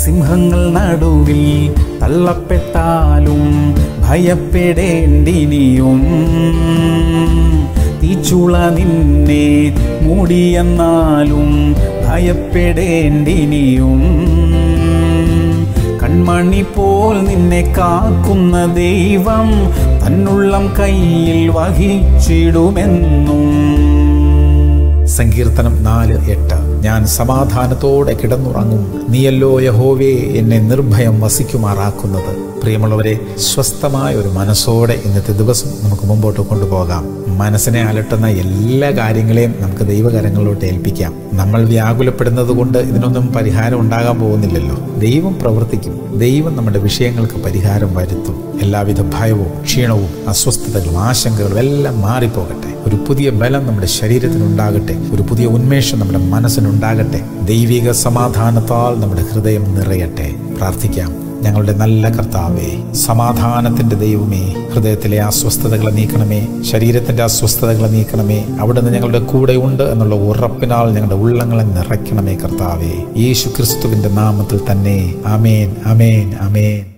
സിംഹങ്ങൾ നടുവിൽ തള്ളപ്പെട്ടാലും ഭയപ്പെടേണ്ടിനിയും. തീച്ചുള നിന്നെ മൂടിയെന്നാലും ഭയപ്പെടേണ്ടിനിയും. കൺമണി പോൽ നിന്നെ കാക്കുന്ന ദൈവം തന്നുള്ളം കയ്യിൽ വഹിച്ചിടുമെന്നും. സങ്കീർത്തനം 4:8. ഞാൻ സമാധാനത്തോടെ കിടന്നുറങ്ങും, നീയല്ലോ യഹോവേ എന്നെ നിർഭയം വസിക്കുമാറാക്കുന്നത്. പ്രിയമുള്ളവരെ, സ്വസ്ഥമായ ഒരു മനസ്സോടെ ഇന്നത്തെ ദിവസം നമുക്ക് മുമ്പോട്ട് കൊണ്ടുപോകാം. മനസ്സിനെ അലട്ടുന്ന എല്ലാ കാര്യങ്ങളെയും നമുക്ക് ദൈവകരങ്ങളിലോട്ട് ഏൽപ്പിക്കാം. നമ്മൾ വ്യാകുലപ്പെടുന്നത് കൊണ്ട് ഇതിനൊന്നും പരിഹാരം ഉണ്ടാകാൻ പോകുന്നില്ലല്ലോ. ദൈവം പ്രവർത്തിക്കും. ദൈവം നമ്മുടെ വിഷയങ്ങൾക്ക് പരിഹാരം വരുത്തും. എല്ലാവിധ ഭയവും ക്ഷീണവും അസ്വസ്ഥതകളും ആശങ്കകളും എല്ലാം മാറിപ്പോകട്ടെ. ഒരു പുതിയ ബലം നമ്മുടെ ശരീരത്തിനുണ്ടാകട്ടെ. ഒരു പുതിയ ഉന്മേഷം നമ്മുടെ മനസ്സിനുണ്ടാകട്ടെ. ദൈവിക സമാധാനത്താൽ നമ്മുടെ ഹൃദയം നിറയട്ടെ. പ്രാർത്ഥിക്കാം. ഞങ്ങളുടെ നല്ല കർത്താവേ, സമാധാനത്തിന്റെ ദൈവമേ, ഹൃദയത്തിലെ അസ്വസ്ഥതകളെ നീക്കണമേ, ശരീരത്തിന്റെ അസ്വസ്ഥതകളെ നീക്കണമേ. അവിടുന്ന് ഞങ്ങളുടെ കൂടെ ഉണ്ട് എന്നുള്ള ഉറപ്പിനാൽ ഞങ്ങളുടെ ഉള്ളങ്ങളെ നിറയ്ക്കണമേ കർത്താവേ. യേശു ക്രിസ്തുവിന്റെ നാമത്തിൽ തന്നെ. ആമേൻ, ആമേൻ, ആമേൻ.